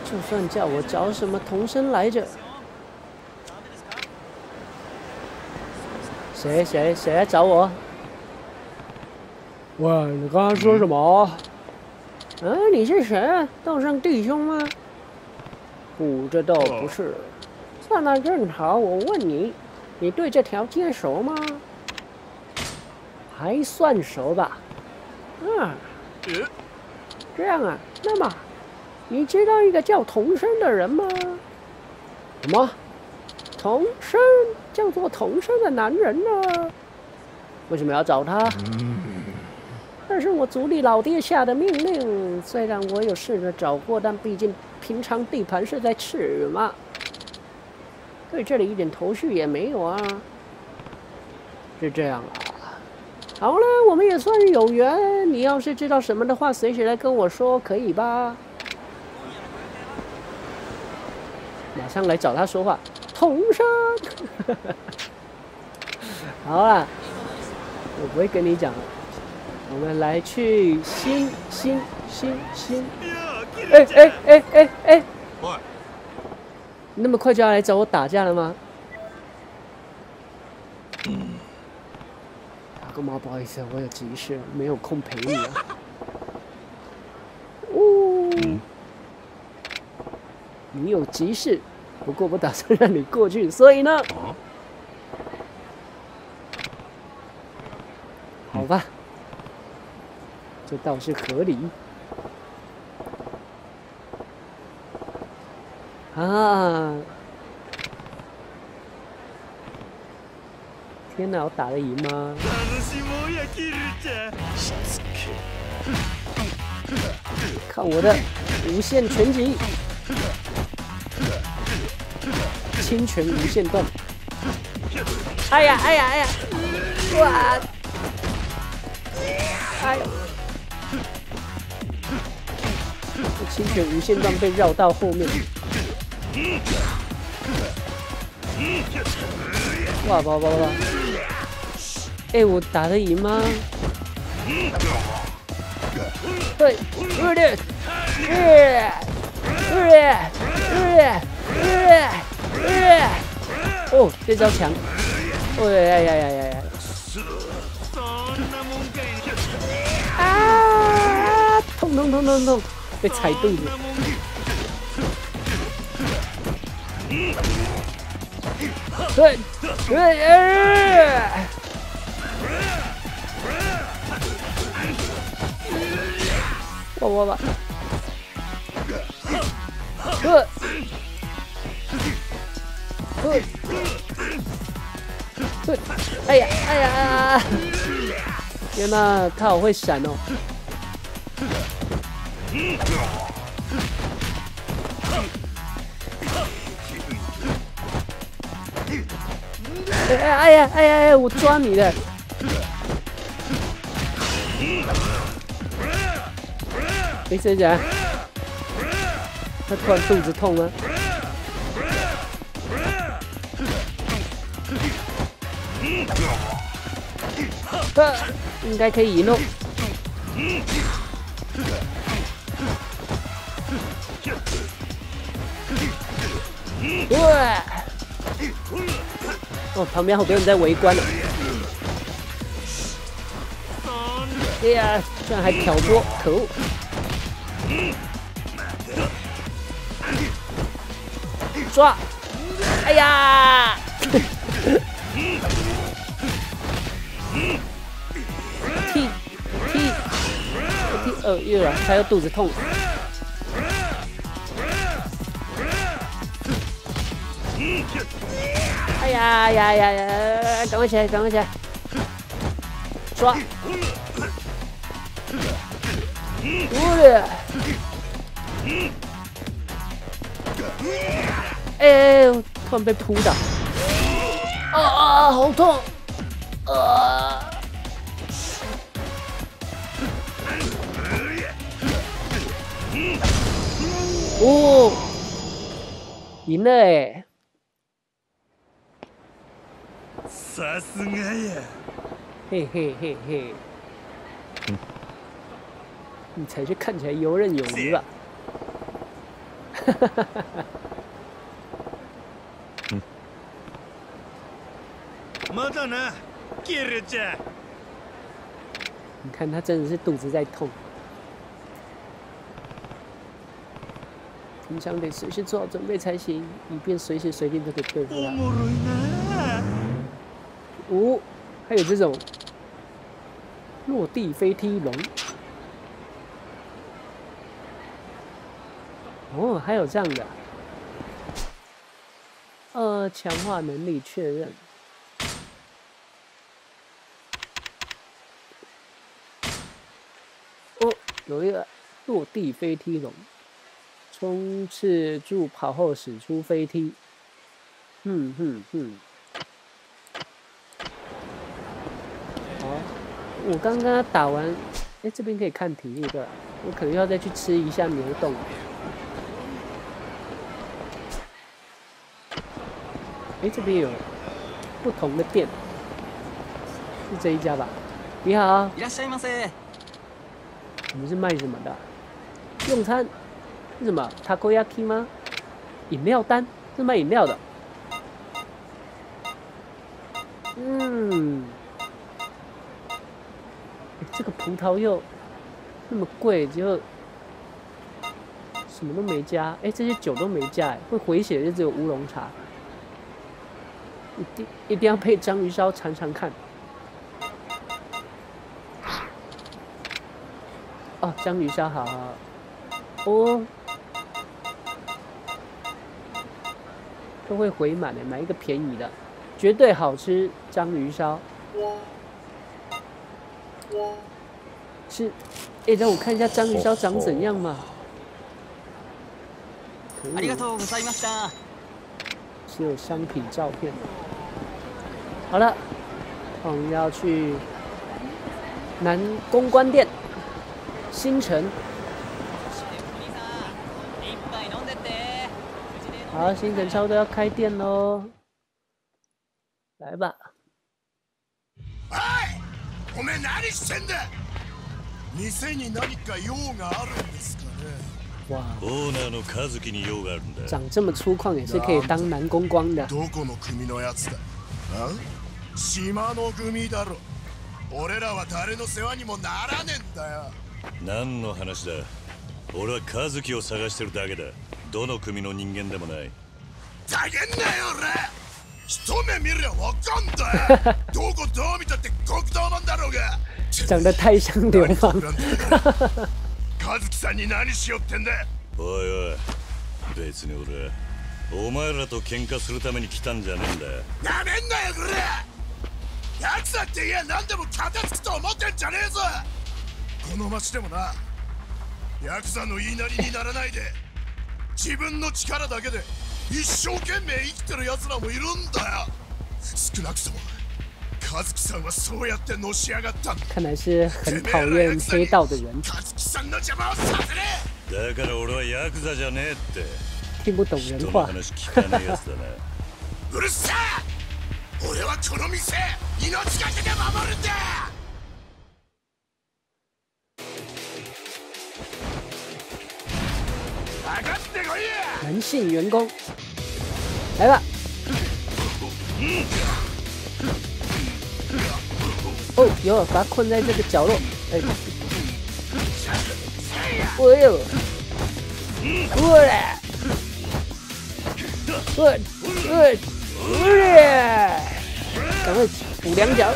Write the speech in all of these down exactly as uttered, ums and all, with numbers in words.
就算叫我找什么童声来着？谁谁谁来找我？喂，你刚刚说什么？嗯、啊，你是谁？道上弟兄吗？不，这倒不是。那那正好，我问你，你对这条街熟吗？还算熟吧。啊，这样啊，那么。 你知道一个叫童生的人吗？什么？童生叫做童生的男人呢？为什么要找他？那是我族里老爹下的命令。虽然我有试着找过，但毕竟平常地盘是在赤羽嘛，对这里一点头绪也没有啊。是这样啊。好了，我们也算是有缘。你要是知道什么的话，随时来跟我说，可以吧？ 马上来找他说话，童生。好啦，我不会跟你讲了。我们来去新新新新。哎哎哎哎哎！你那么快就要来找我打架了吗？大哥妈，不好意思，我有急事，没有空陪你啊。哦。 你有急事，不过我打算让你过去，所以呢，好吧，这倒是合理。啊！天哪，我打得赢吗？看我的无限拳击！ 清泉无限段！哎呀哎呀哎呀！哇！哎呦！清泉无限段被绕到后面。哇哇哇哇！哎，我打得赢吗？对，有点，耶，耶，耶，耶。 哦，这招强！哦呀呀呀呀呀呀！啊！痛痛痛痛痛！被踩肚子！对对哎！哇哇哇！对。 对，对，哎呀，哎呀！天哪，他好会闪哦！哎哎哎呀哎呀哎！我抓你的！没事讲，他突然肚子痛了。 呃，应该可以赢哦。哇！哦，旁边好多人在围观呢。哎呀，居然还挑拨，可恶！抓！哎呀！踢踢踢！呃，又来，他又肚子痛。哎呀呀呀呀！赶快起来，赶快起来！抓！我哎，突然被扑倒！啊啊，好痛！啊！哦，赢了哎！ さすがや！ 嘿嘿嘿嘿，你才是看起来游刃有余吧？ まだな、キルちゃん。 你看他真的是肚子在痛，平常得随时做好准备才行，以便随时随地都可以对付他。 おもろいな。 哦，还有这种落地飞踢龙。哦，还有这样的。呃，强化能力确认。哦，有一个落地飞踢龙，冲刺助跑后使出飞踢。嗯哼哼。好，我刚刚打完，哎，这边可以看体力的，我可能要再去吃一下牛冻。哎，这边有不同的店，是这一家吧？你好， いらっしゃいませ。 你们是卖什么的？用餐是什么 ？Takoyaki 吗？饮料单是卖饮料的。嗯，这个葡萄柚那么贵，结果什么都没加。哎，这些酒都没加，哎，会回血就只有乌龙茶。一定一定要配章鱼烧尝尝看。哦，章鱼烧好好好。哦，都会回满的，买一个便宜的，绝对好吃。章鱼烧是，哎、欸，让我看一下章鱼烧长怎样嘛。 ありがとうございました。 只有商品照片。好了，我们要去南公关店，新城。好，新城差不多要开店喽，来吧。 はい、おめえ何してんだ。店に何か用があるんですかね。 哇， オーナーの和樹に用があるんだ。 长这么粗犷也是可以当男公关的。 どこの組のやつだ。あ？島の組だろ。俺らは誰の世話にもならねえんだよ。 何の話だ。俺は和樹を探してるだけだ。どの組の人間でもない。 ざけんなよ俺。一目見りゃわかんだよ。どこどう見たって黒道マンだろうが。 长得太像流氓。 和樹さんに何しよってんだ。 おいおい、別に俺はお前らと喧嘩するために来たんじゃねえんだ。 なめんなよこれ。ヤクザって言え何でも片付くと思ってんじゃねえぞ。この町でもな、ヤクザの言いなりにならないで自分の力だけで一生懸命生きてる奴らもいるんだよ。少なくとも和樹さんはそうやってのし上がったんだ。 看来是很讨厌黑道的人。 和樹さんの邪魔をさせねえ。だから俺はヤクザじゃねえって。 听不懂人人の话。 話聞かねえやつだな。 うるせえ。俺はこの店命がけで守るんだ。上がってこいや。 男性员工，来吧。哦，有把他困在这个角落。哎，哎呦，过来，过，过，过来，赶快补两脚。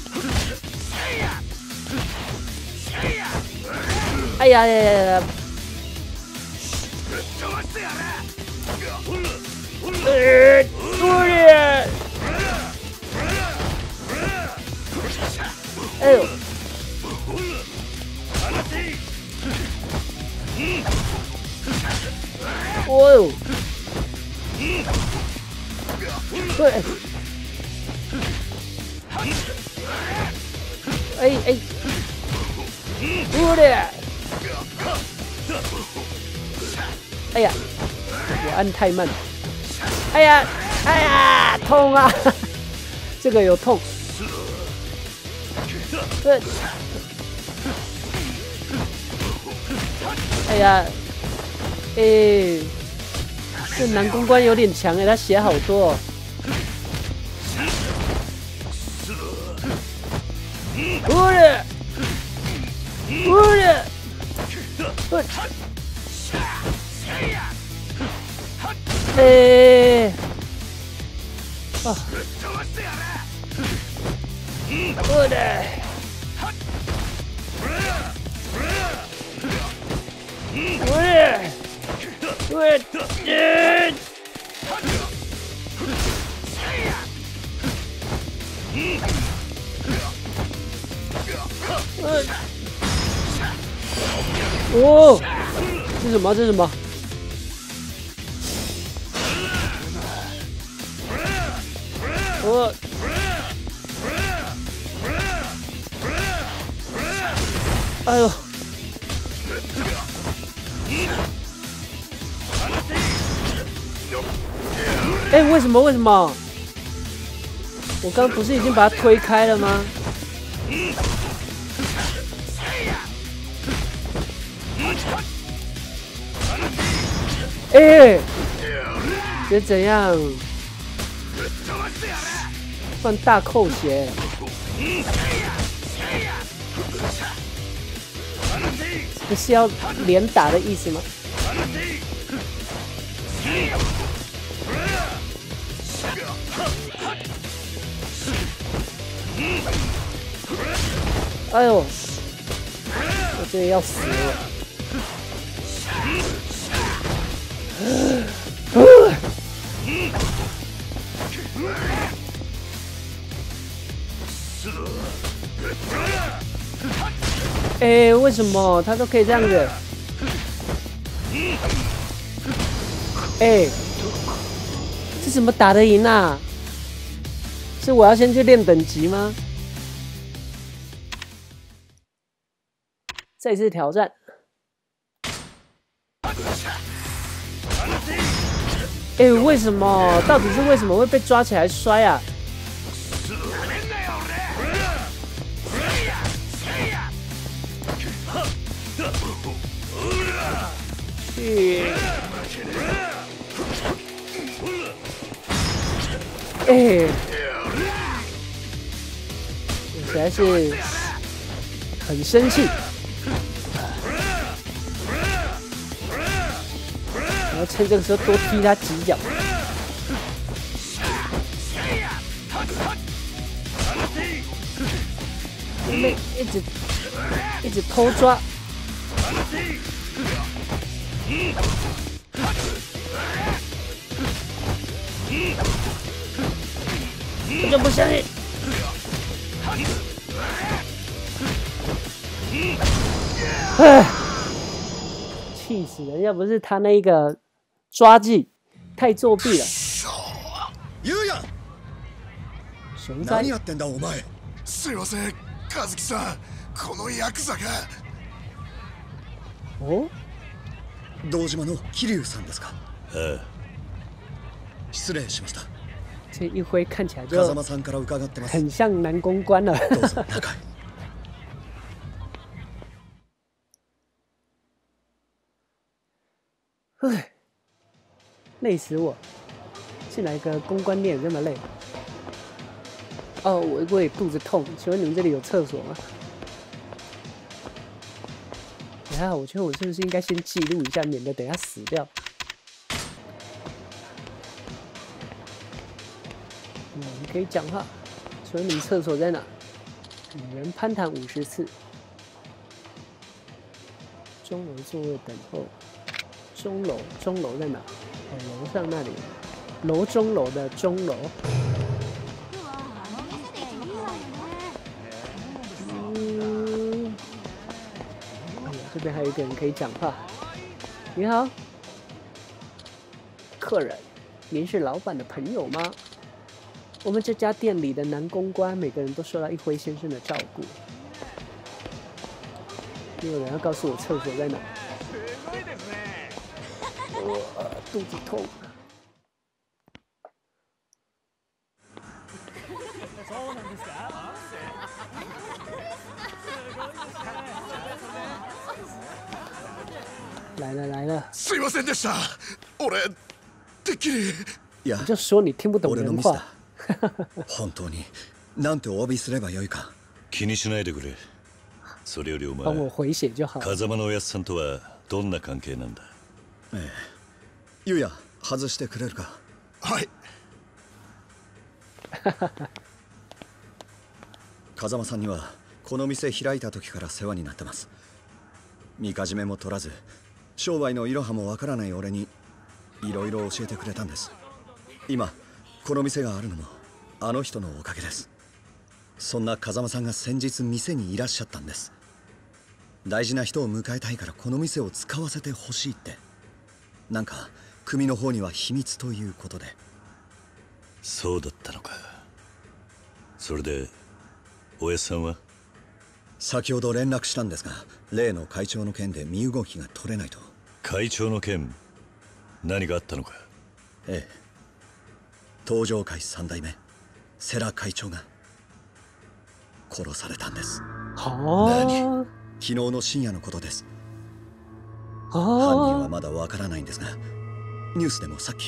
哎呀呀呀呀！呃，过来！哎呦！哦呦！对！哎哎！过来！哎呀，我按太慢。哎呀，哎呀，痛啊！这个有痛。对。哎呀，哎， 这男公关有点强哎，他血好多、哦。不是，不是，不是，哎，啊，不是。 我也，我也，哦，这是什么？这是什么？我，哎呦！ 哎、欸，为什么？为什么？我刚不是已经把他推开了吗？哎、欸，这怎样？放大扣血！这是要连打的意思吗？ 哎呦，我真的要死了！哎、欸，为什么他都可以这样子？哎、欸，这怎么打得赢啊？是我要先去练等级吗？ 这次挑战，哎、欸，为什么？到底是为什么会被抓起来摔啊？去！哎、欸，我实在是很生气。 然后趁这个时候多踢他几脚，因为一直一直偷抓，我就不相信。哎，气死了！要不是他那个抓技太作弊了。 ゆうや、 熊仔， 何やってんだお前。すいません、和樹さん、このヤクザが。 哦， 堂島の桐生さんですか。 ああ、 失礼しました。 这一挥看起来就風間さんから伺ってます。 很像男公关了。 どうぞ中へ。 唉，累死我！进来个公关店这么累。哦，我我也肚子痛，请问你们这里有厕所吗？等下，我觉得我是不是应该先记录一下，免得等下死掉。嗯，你可以讲话。请问你们厕所在哪？与人攀谈五十次。钟楼座位等候。钟楼，钟楼在哪？哦，楼上那里。楼中楼的钟楼。嗯。哎呀，这边还有一个人可以讲话。你好，客人，您是老板的朋友吗？我们这家店里的男公关，每个人都受到一辉先生的照顾。没有人要告诉我厕所在哪？我、呃、肚子痛。来了来了。 すいませんでした。俺てっきり。 いや、 你就说你听不懂俺のミス人话だ。本当になんてお詫びすればよいか。 気にしないでくれ。それよりお帮我前、 回血就好。 風間のおやつさんとはどんな関係なんだ。 ええ。ゆうや、外してくれるか。 はい。 風間さんにはこの店開いた時から世話になってます。みかじめも取らず商売のいろはもわからない俺にいろいろ教えてくれたんです。今この店があるのもあの人のおかげです。そんな風間さんが先日店にいらっしゃったんです。大事な人を迎えたいからこの店を使わせてほしいって。なんか組の方には秘密ということで。 そうだったのか。それでおやつさんは？ 先ほど連絡したんですが、例の会長の件で身動きが取れないと。 会長の件、何があったのか。 ええ。東上会三代目世良会長が殺されたんです。 はあ。 昨日の深夜のことです。 犯犯人はまだわからないんですが、ニュースでもさっき。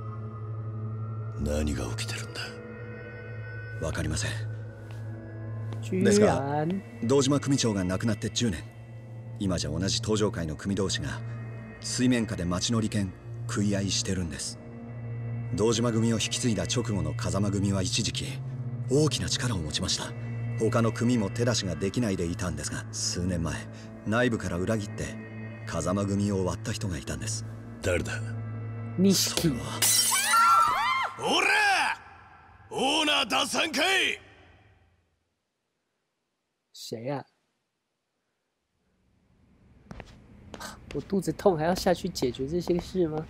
何が起きてるんだ。 わかりません。 居ですが然堂島組長が亡くなってじゅうねん。今じゃ同じ東上会の組同士が水面下で町の利権食い合いしてるんです。堂島組を引き継いだ直後の風間組は一時期大きな力を持ちました。他の組も手出しができないでいたんですが、数年前内部から裏切って風間組を割った人がいたんです。 誰だ。 錦。 おらオーナー打算かい。 谁呀、啊？我肚子痛，还要下去解决这些事吗？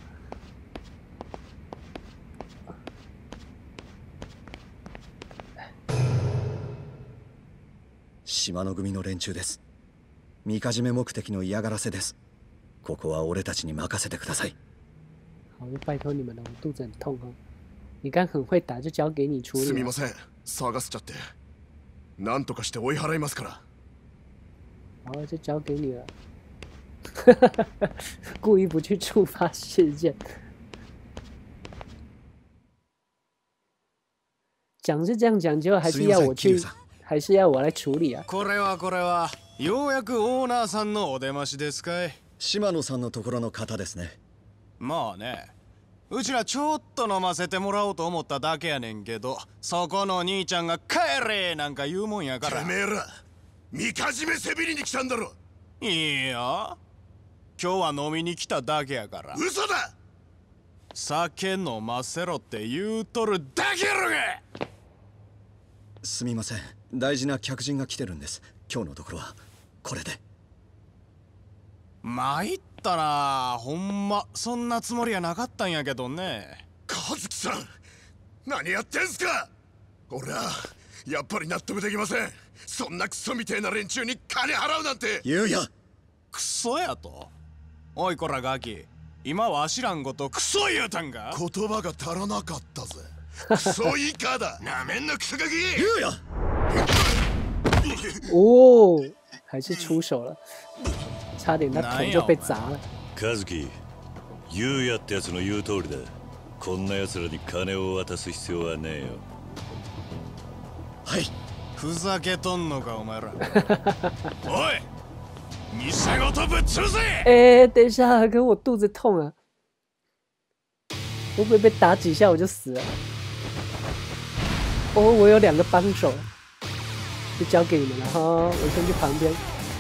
島の組の連中です。みかじめ目的の嫌がらせです。ここは俺たちに任せてください。 好，就拜托你们了，我肚子很痛哦。你刚很会打，就交给你处理。 すみません、騒がせちゃって。なんとかして追い払いますから。 好，就交给你了。故意不去触发事件。讲是这样讲，结果还是要我去，还是要我来处理啊。 これはこれは、ようやくオーナーさんのお出ましですかい。 島野さんのところの方ですね。 まあね、うちらちょっと飲ませてもらおうと思っただけやねんけど、そこの兄ちゃんが帰れなんか言うもんやから。 てめえらみかじめせびりに来たんだろ。 いいや、今日は飲みに来ただけやから。 嘘だ。 酒飲ませろって言うとるだけやろが。 すみません、大事な客人が来てるんです。今日のところはこれで。 参ったな、ほんまそんなつもりはなかったんやけどね。 和樹さん、何やってんすか。俺はやっぱり納得できません。そんなクソみてえな連中に金払うなんて。 ゆうや、 クソやと。おいこらガキ、今わしらんことクソ言うたんか。 言葉が足らなかったぜ。クソ以下だ。なめんなクソガキ。 ゆうや。 哦，还是出手了，差点他头就被砸了。 和樹、優也ってやつの言う通りだ。こんな奴らに金を渡す必要はねえよ。 はい。 ふざけとんのかお前ら。おい、店ごとぶっ潰せ。 哎，等一下，可我肚子痛啊！会不会被打几下我就死了？哦，我有两个帮手，就交给你们了哈。我先去旁边。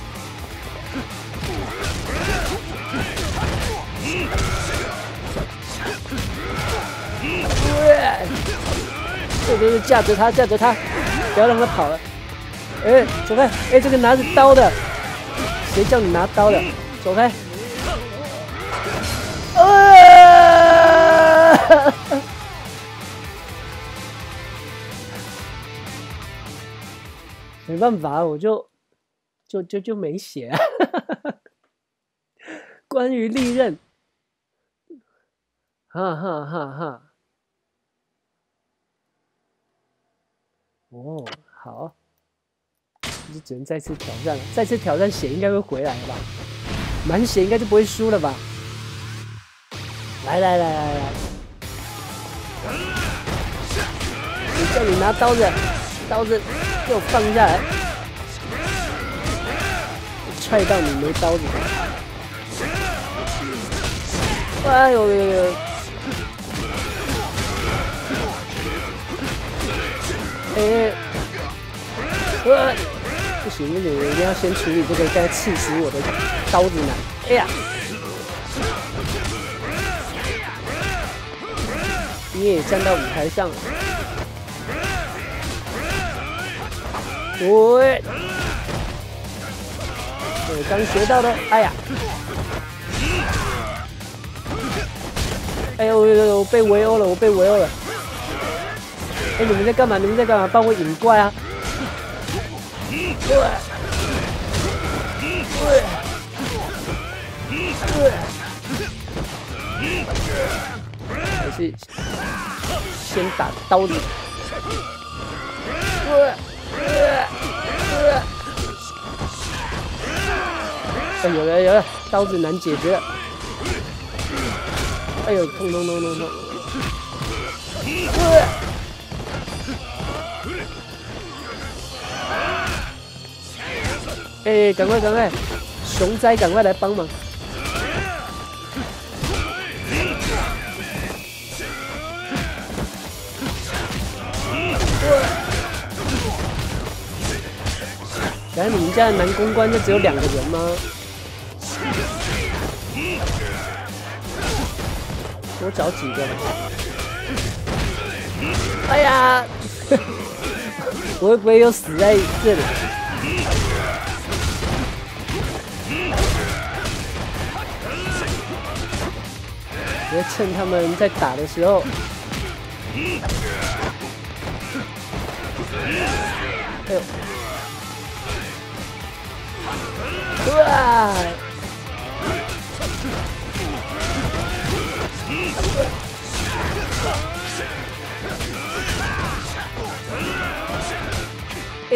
对对对，架着他，架着他，不要让他跑了。哎，走开！哎，这个拿着刀的，谁叫你拿刀的？走开！啊！没办法，我就就就就没写啊。关于利刃，哈哈哈哈。哦，好，就只能再次挑战了。再次挑战，血应该会回来了吧？满血应该就不会输了吧？来来来来来， 你叫你拿刀子，刀子给我放下来！踹到你没刀子！哎呦呦呦！哎，呃，不行不行，我一定要先处理这个该刺死我的刀子男！哎呀！ 你也站到舞台上了，对，我刚学到的，哎呀，哎呦呦呦，被围殴了，我被围殴了，哎，你们在干嘛？你们在干嘛？帮我引怪啊！对，对，对，还是。 先打刀子，呃呃呃，哎，有了有了，刀子难解决了。哎呦，痛痛痛痛痛！呃，哎，赶快赶快，熊灾赶快来帮忙！ 原来你们家的男公关就只有两个人吗？多找几个。哎呀，我会不会又死在这里？我要趁他们在打的时候。哎呦！ 哇！哎！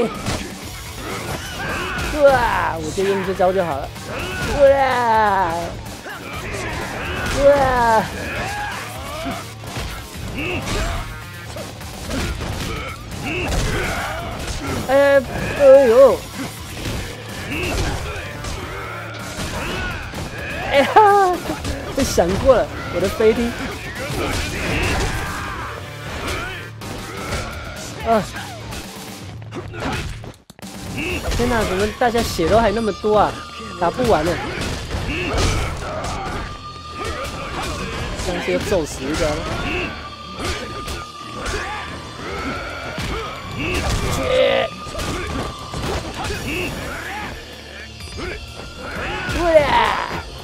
哇！我就用这招就好了。哇！哇！哎！哎呦！ 哎呀，被闪过了，我的飞踢！啊！天哪，怎么大家血都还那么多啊？打不完呢！上次又揍死一个了。去！哇！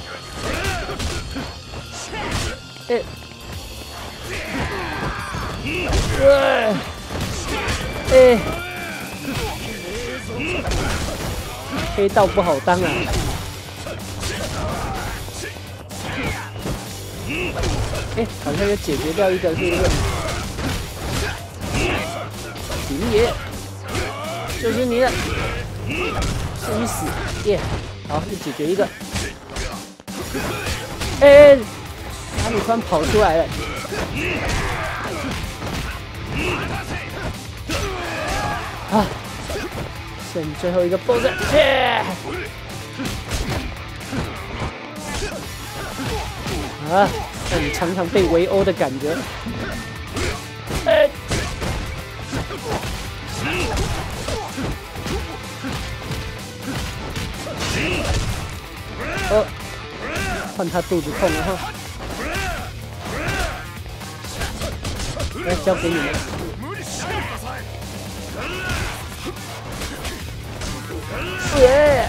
哎，对，哎，黑道不好当啊！哎，好像又解决掉一个，是不是？平爷，就是你了，生死耶！好，又解决一个。哎。 阿鲁宽跑出来了！啊，剩最后一个 B O S S， 耶！啊，让你尝尝被围殴的感觉。哎，哦，换他肚子痛了哈。 来，交给你们。耶！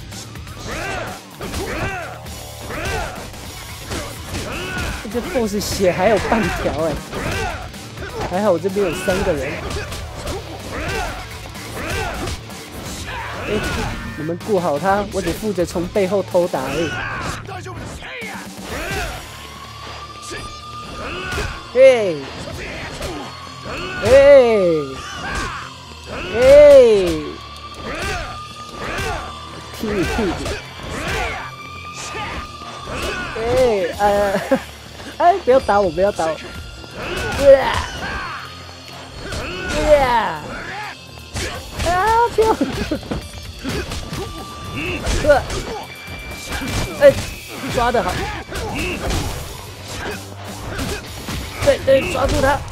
这 B O S S 血还有半条哎，还好我这边有三个人。哎，你们顾好他，我只负责从背后偷打而已。嘿！ 哎哎，踢你屁股！哎呃，哎，不要打我，不要打我！ 对啊，对啊，啊！不要！对，哎，抓得好！对对，抓住他！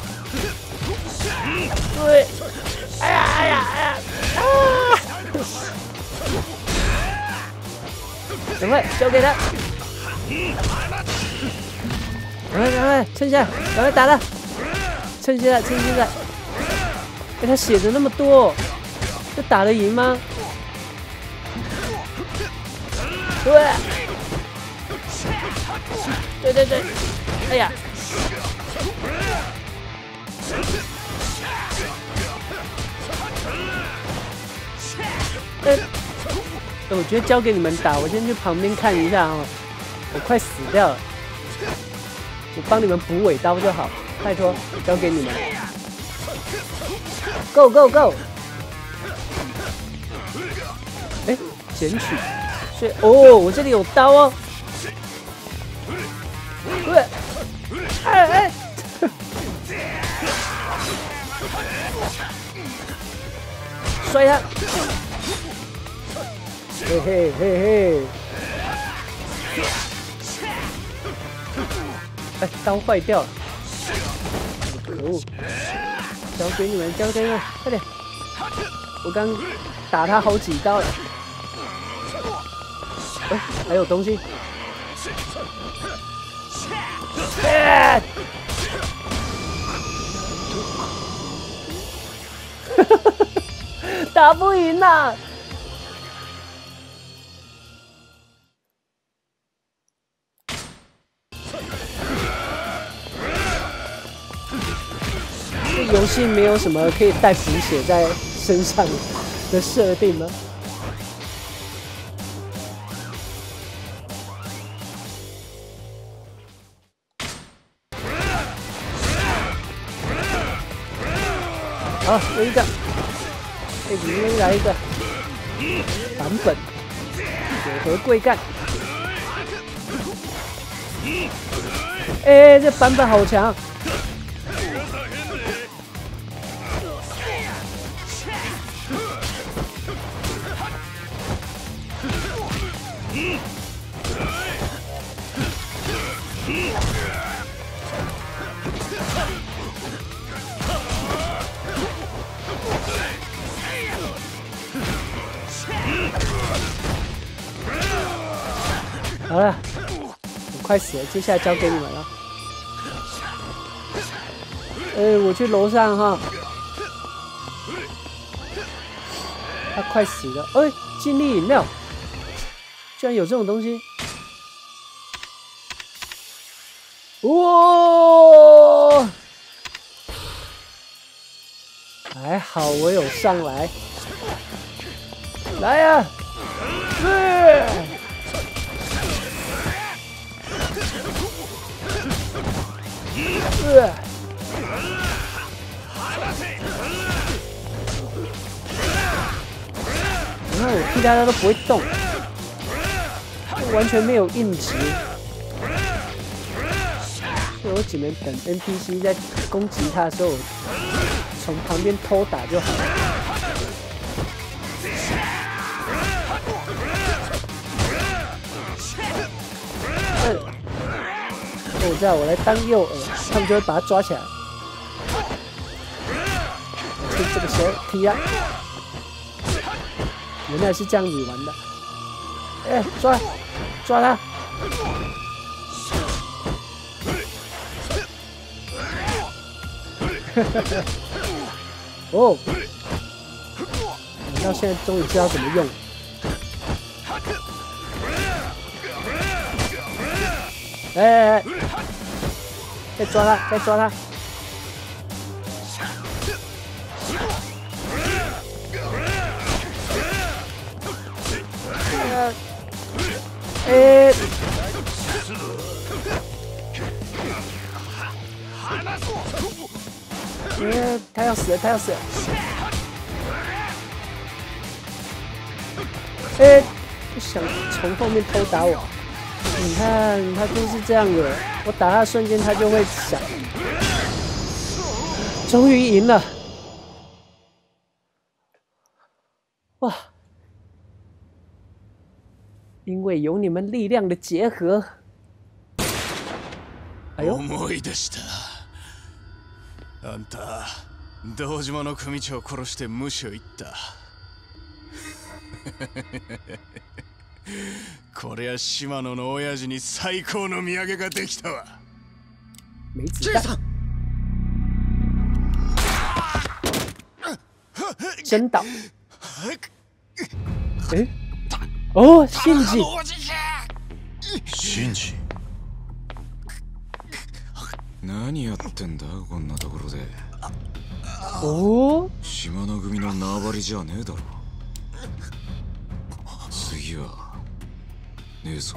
对，哎呀哎呀哎呀！啊！赶快交给他！赶快赶快，趁现在，赶快打他！趁现在，趁现在！哎，他血的那么多，这打得赢吗？对，对对对，哎呀！哎，我觉得交给你们打，我先去旁边看一下哦，我快死掉了，我帮你们补尾刀就好，拜托，交给你们 ，Go Go Go！ 哎，捡取，所以哦，我这里有刀哦，对，哎哎，摔他！嘿嘿嘿嘿！哎，刀坏掉了！可恶！交给你们，交给你们，快点！我刚打他好几刀了。哎，还有东西！哎！打不赢呐！这游戏没有什么可以带补血在身上的设定吗？好，有一个，这里面来一个版本，有何贵干？哎，这版本好强！好了，我快死了，接下来交给你们了。哎，我去楼上哈。他快死了，哎，精力饮料，居然有这种东西！哇！还好我有上来，来呀！是。是。你看我踢他，他都不会动，完全没有硬直。所以我只能等 N P C 在攻击他的时候，从旁边偷打就好了。嗯，我知道，我来当诱饵，他们就会把他抓起来。趁这个时候踢他。原来是这样子玩的。哎、欸，抓，抓他！哦，我到现在终于知道怎么用。哎哎哎！再抓他，再抓他！呃，哎！呃，他要死了，他要死了！哎，不想从后面偷打我。你看，他就是这样的，我打他的瞬间，他就会闪。 终于赢了！哇！因为有你们力量的结合。哎呦！ 思い出した。あんた、堂島の組長を殺して無視を言った。こりゃ島野の親父に最高の土産ができたわ。 没子弹。真倒。哎，哦，信ji。 信ji。 何やってんだこんなところで。 おお。 島野組の縄張りじゃねえだろ。次はねえぞ。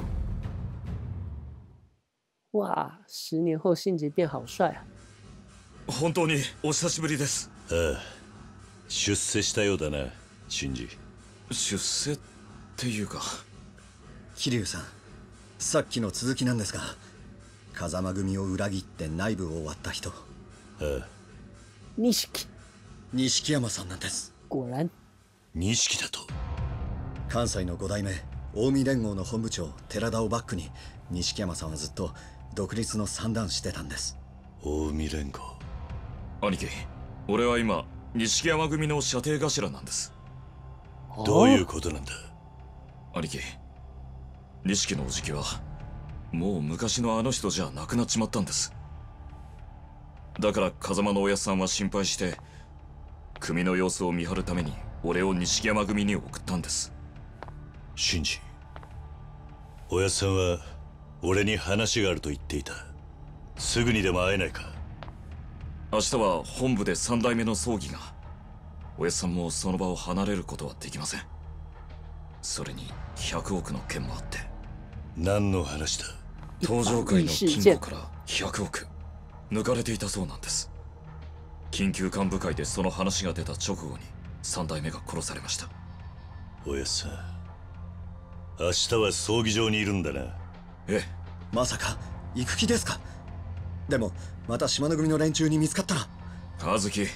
哇，十年后信ji变好帅啊！ 本当にお久しぶりです。 ああ、出世したようだな、信ji。 出世っていうか。 桐生さん、さっきの続きなんですが、風間組を裏切って内部を割った人。ああ。 錦。 錦山さんなんです。 果然。 錦だと。 関西のご代目近江連合の本部長寺田をバックに錦山さんはずっと独立の算段してたんです。 近江連合。 兄貴、俺は今錦山組の射程頭なんです。 どういうことなんだ。 兄貴、錦のおじきはもう昔のあの人じゃなくなっちまったんです。だから風間のおやっさんは心配して組の様子を見張るために俺を錦山組に送ったんです。 信ji、おやっさんは俺に話があると言っていた。すぐにでも会えないか。 明日は本部で三代目の葬儀が。おやっさんもその場を離れることはできません。それにひゃくおくの件もあって。 何の話だ。 登場界の金庫からひゃくおく抜かれていたそうなんです。緊急幹部会でその話が出た直後に三代目が殺されました。 おやっさん、明日は葬儀場にいるんだな。 ええ。 まさか行く気ですか。でもまた島の組の連中に見つかったら。 和樹、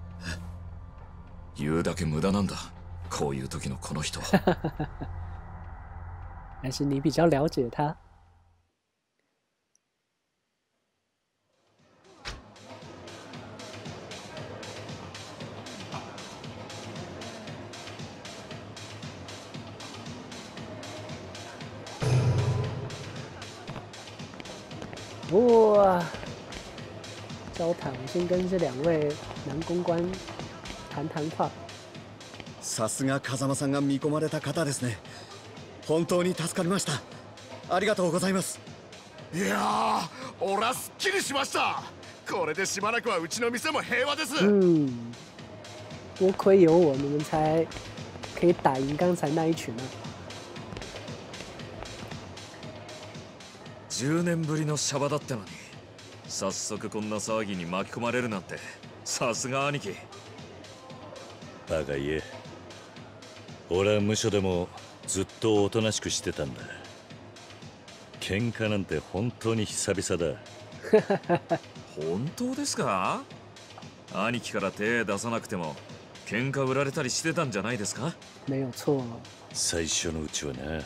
言うだけ無駄なんだ、こういう時のこの人は。 还是你比较了解他。哇！交谈，我先跟这两位男公关谈谈话。 さすが風間さんが見込まれた方ですね。本当に助かりました。ありがとうございます。 いやー、俺はすっきりしました。これでしばらくはうちの店も平和です。 嗯，多亏有我，你们才可以打赢刚才那一群啊。 じゅうねんぶりのシャバだってのに早速こんな騒ぎに巻き込まれるなんて、さすが兄貴。 バカ言え。俺は無所でもずっとおとなしくしてたんだ。喧嘩なんて本当に久々だ。 本当ですか。兄貴から手出さなくても喧嘩売られたりしてたんじゃないですか。 没有错。 最初のうちはな。だが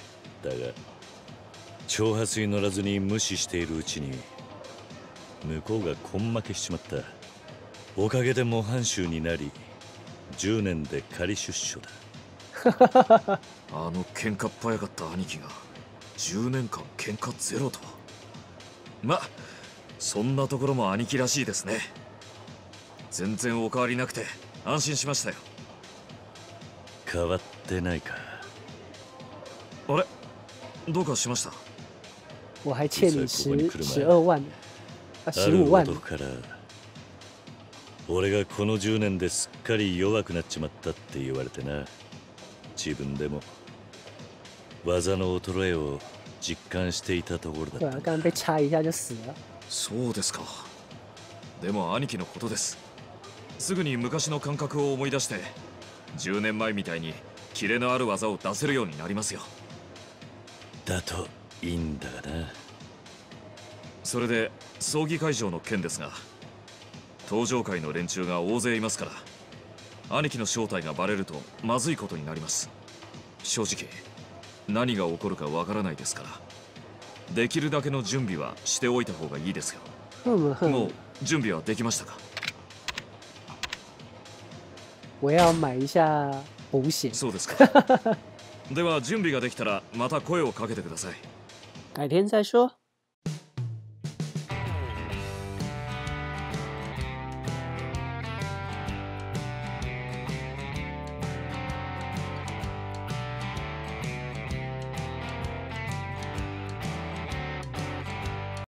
挑発に乗らずに無視しているうちに向こうが根負けしちまった。おかげで模範囚になりじゅうねんで仮出所だ。 あの喧嘩っ早かった兄貴がじゅうねんかん喧嘩ゼロとは。ま、そんなところも兄貴らしいですね。全然お変わりなくて安心しましたよ。 変わってないか。 あれ、どうかしました。 我还欠你十十二万，啊，十五万。 から俺がこのじゅうねんですっかり弱くなっちまったって言われてな。自分でも技の衰えを実感していたところだった。 对啊，刚刚被插一下就死了。 そうですか。でも兄貴のことです。すぐに昔の感覚を思い出してじゅうねんまえみたいにキレのある技を出せるようになりますよ。 だといいんだがな。 それで葬儀会場の件ですが、 登場界の連中が大勢いますから、兄貴の正体がバレるとまずいことになります。正直何が起こるかわからないですから、できるだけの準備はしておいた方がいいですよ。 ふむふむ。 もう準備はできましたか？ 我要买一下保险。 そうですか。では準備ができたらまた声をかけてください。 改天再说。